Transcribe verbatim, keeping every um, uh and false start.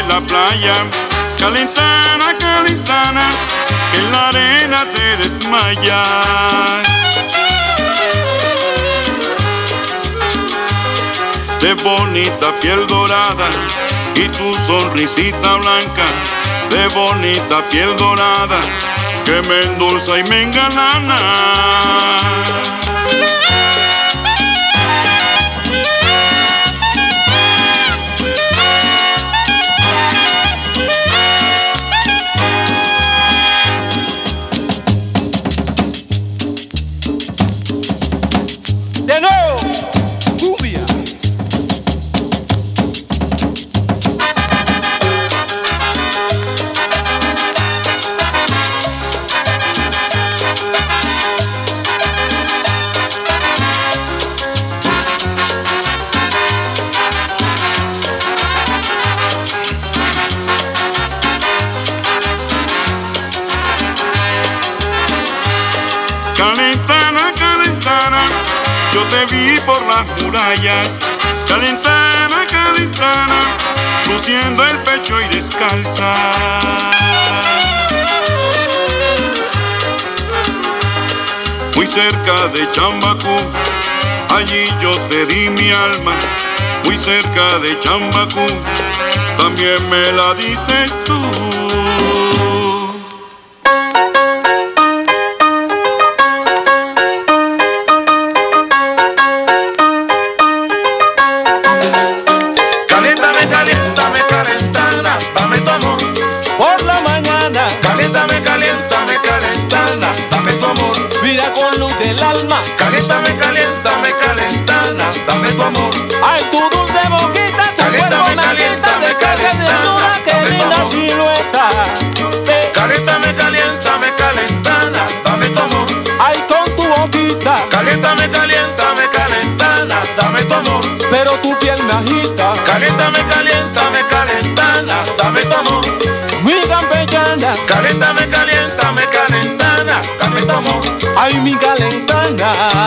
la playa. Calentana, calentana, que en la arena te desmayas. De bonita piel dorada y tu sonrisita blanca, de bonita piel dorada que me endulza y me engalana. De nuevo, cumbia. Calentana, calentana, yo te vi por las murallas. Calentana, calentana, luciendo el pecho y descalza. Muy cerca de Chambacú, allí yo te di mi alma. Muy cerca de Chambacú, también me la diste tú. Caliéntame, caliéntame, calentana, dame tu amor. Por la mañana, Caliéntame, caliéntame, calentana, dame tu amor. mira con luz del alma. Caliéntame, caliéntame, calentana, dame tu amor. Ay, tu dulce boquita, tu Caliéntame, cuerpo naquita, caliéntame, descarga de calentana, luna, qué dame tu linda amor. silueta. Eh, Caliéntame, caliéntame, calentana, dame tu amor. Ay, con tu boquita, Caliéntame, caliéntame, calentana, dame tu amor. pero tu piel me agita. Caliéntame, caliéntame, calentana, dame tu amor. Mi campechana, Caliéntame, caliéntame, calentana, dame tu amor. ay, mi calentana.